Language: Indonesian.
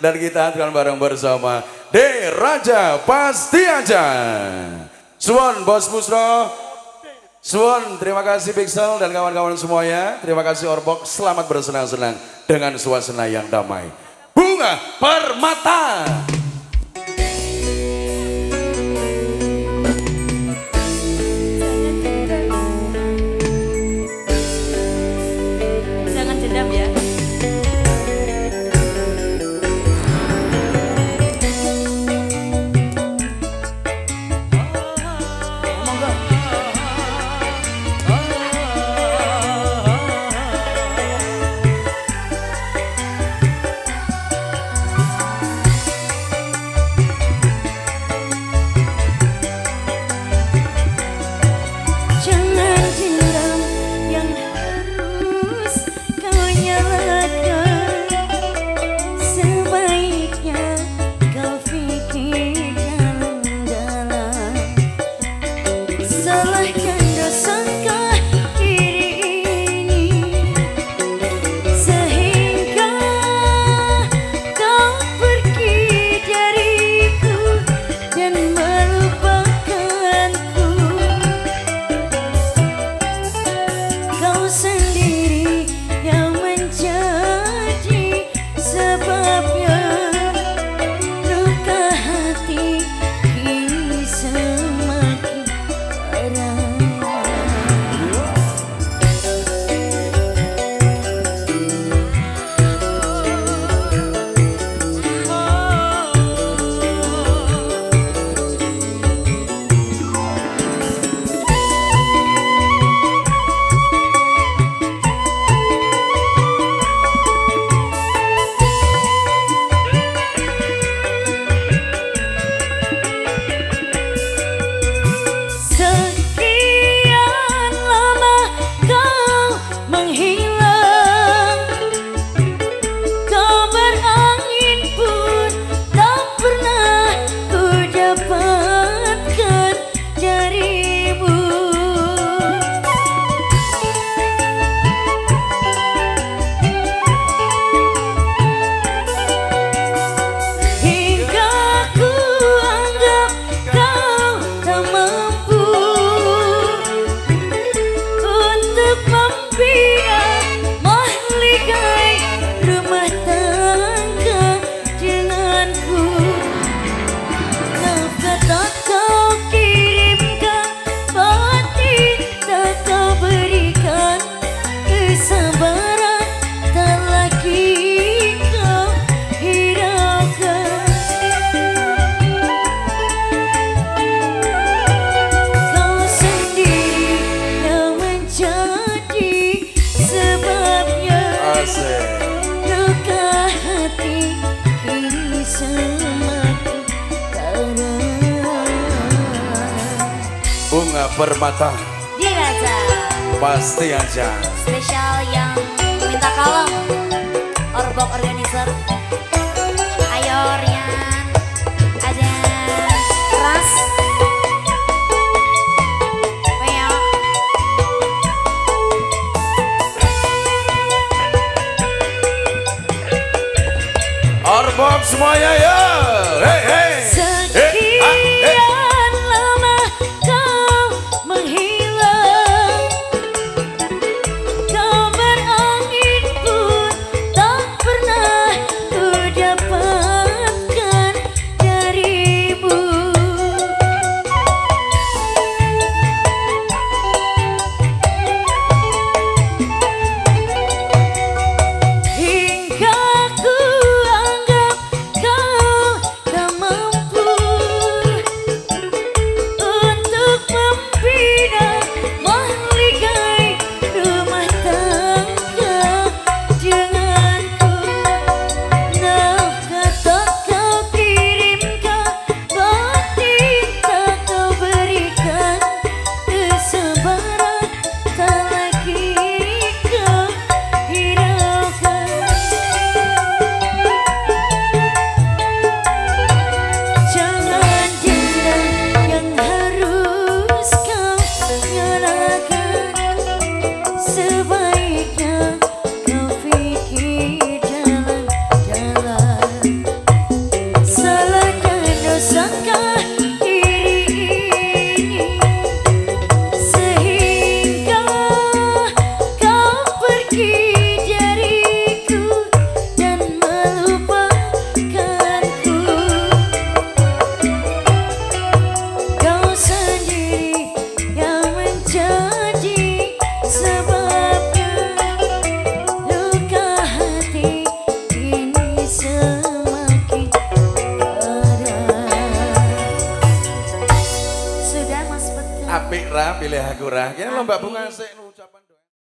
Dan kita akan bareng bersama De Raja Pasti Aja. Suwon Bos Pusro, Suwon terima kasih Pixel dan kawan-kawan semuanya. Terima kasih Orbok, selamat bersenang-senang dengan suasana yang damai. Bunga Permata. Jangan dendam ya. Bunga Permata Di Raja Pasti Aja. Spesial yang minta kalem Orbok organizer. Ayo Rian, ada Ras, Peo, Orbok semuanya ya. Hey hey. hingga ku anggap kau tak pilih aku Rah. Kene lomba bunga sik.